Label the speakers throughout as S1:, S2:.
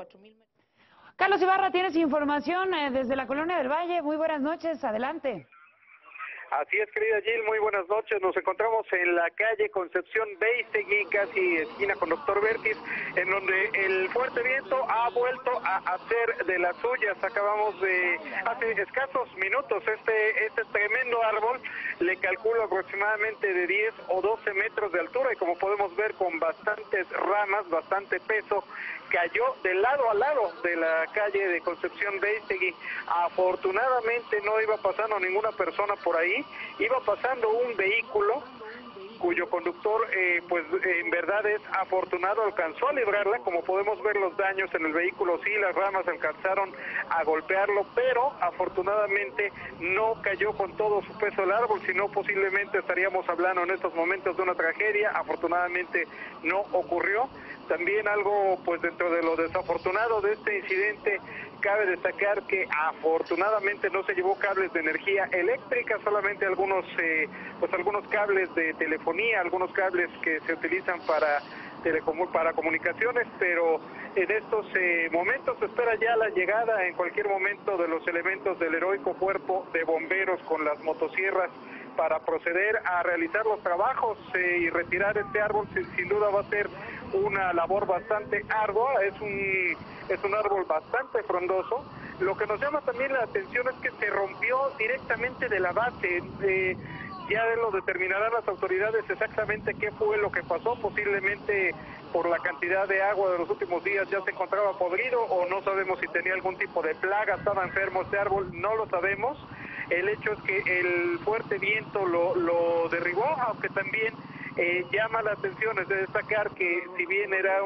S1: 4,000 metros.
S2: Carlos Ibarra, tienes información desde la Colonia del Valle. Muy buenas noches, adelante.
S3: Así es, querida Jill, muy buenas noches. Nos encontramos en la calle Concepción Beitegui, casi esquina con Doctor Vértiz, en donde el fuerte viento ha vuelto a hacer de las suyas. Acabamos de, hace escasos minutos, este tremendo árbol, le calculo aproximadamente de 10 o 12 metros de altura, y como podemos ver, con bastantes ramas, bastante peso, cayó de lado a lado de la calle de Concepción Beitegui. Afortunadamente no iba pasando ninguna persona por ahí, iba pasando un vehículo cuyo conductor pues en verdad es afortunado, alcanzó a librarla. Como podemos ver, los daños en el vehículo, sí, las ramas alcanzaron a golpearlo, pero afortunadamente no cayó con todo su peso el árbol, sino posiblemente estaríamos hablando en estos momentos de una tragedia. Afortunadamente no ocurrió. También algo, pues dentro de lo desafortunado de este incidente, cabe destacar que afortunadamente no se llevó cables de energía eléctrica, solamente algunos cables de telefonía, algunos cables que se utilizan para comunicaciones, pero en estos momentos se espera ya la llegada en cualquier momento de los elementos del heroico cuerpo de bomberos con las motosierras para proceder a realizar los trabajos y retirar este árbol. Sin duda va a ser una labor bastante ardua, es un árbol bastante frondoso. Lo que nos llama también la atención es que se rompió directamente de la base. Ya lo determinarán las autoridades exactamente qué fue lo que pasó. Posiblemente por la cantidad de agua de los últimos días ya se encontraba podrido, o no sabemos si tenía algún tipo de plaga, estaba enfermo este árbol, no lo sabemos. El hecho es que el fuerte viento lo derribó, aunque también llama la atención, es de destacar que si bien era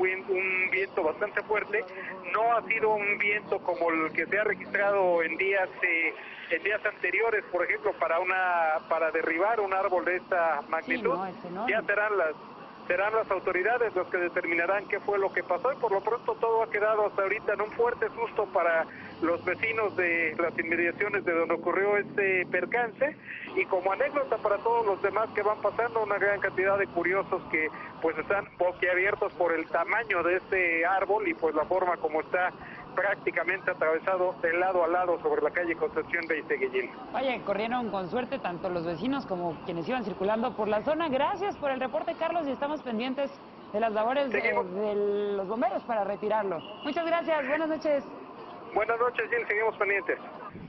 S3: un viento bastante fuerte, no ha sido un viento como el que se ha registrado en días anteriores, por ejemplo, para derribar un árbol de esta magnitud. Sí, no, ya serán las autoridades los que determinarán qué fue lo que pasó, y por lo pronto todo ha quedado hasta ahorita en un fuerte susto para los vecinos de las inmediaciones de donde ocurrió este percance, y como anécdota para todos los demás que van pasando, una gran cantidad de curiosos que pues están boquiabiertos por el tamaño de este árbol y pues la forma como está prácticamente atravesado de lado a lado sobre la calle Concepción Beitegui.
S2: Oye, corrieron con suerte tanto los vecinos como quienes iban circulando por la zona. Gracias por el reporte, Carlos, y estamos pendientes de las labores de los bomberos para retirarlo. Muchas gracias, buenas noches.
S3: Buenas noches, Gil, seguimos pendientes.